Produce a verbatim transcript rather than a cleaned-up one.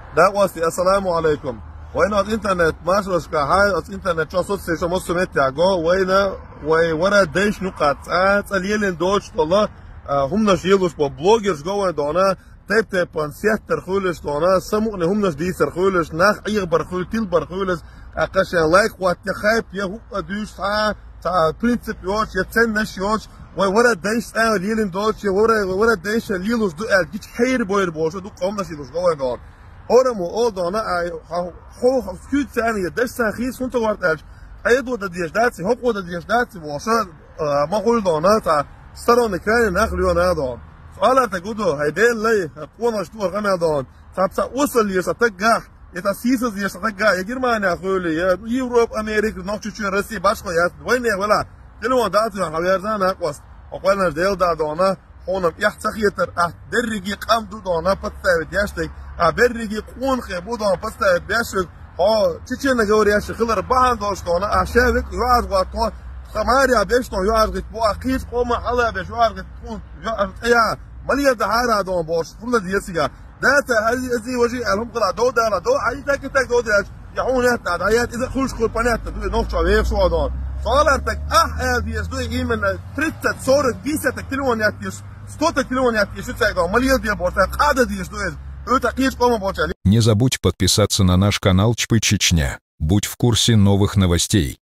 That was the Assalamu alaikum. When on internet, mashallah, high on internet, just so say most of it go. When when what a dish nukat. Ah, it's a little Deutsch, Allah. هم نشيلوش ببلوجرز جوا دونا تاب تاب بانسيات ترخولش دونا سمونا هم نش دي ترخولش ناخ أي برخول تيل برخولش أقاشن لايك وات يخايب يهو أدوش تا تا برينسيب يوش يتسن نش يوش وورا دايش آه ليلين دوش ورا ورا دايش ليلوش دو أجيش خير بوير بوش دو قوم نشيلوش جوا دون أورا مو أول دونا هو هو سكوت ثانية دايش ساخيس هون توارد أج أيدو دديش داتي هو قود دديش داتي واشان ما قول دونا تا سترون كان ناخليون هذا سؤال تقوله هيدين لي قونا شتور غنى دون تابسا وصل يستجح يتسيسز يستجح يجير ما ناخلي يوروب أمريكا نقطة روسيا باشقة يات وين يا ولا كلوا داتي حويرزان أقوس وقالنا ديل دا دونا هونم يحتخيتر أه درجي قام دو دونا بتساوي دياشتك أه درجي قون خيبو دونا بتساوي دياشتك ها تيجي نجوري أشي خلر بعض دوش دونا أشياء يعرض وقتها خماري أبيشتون يعرض بو أكيد قوم حلا بيش يعرض تكون يا مليا دهارة دون باش كل ديسيا داتا هذه هذه وجه لهم قلا دو دارا دو عايز تك تك دو داش يعون هات عيات إذا خلش كل بنات تقول نقطة ويف شو دون صالتك أه هذه يسدو يجي من تريت صور بيسة تكلون ياتيش sto تكلون ياتيش شو تساعد مليا دي باش قاعدة دي يسدو это أكيد قوم باش. Не забудь подписаться на наш канал Чпы Чечня. Будь в курсе новых новостей.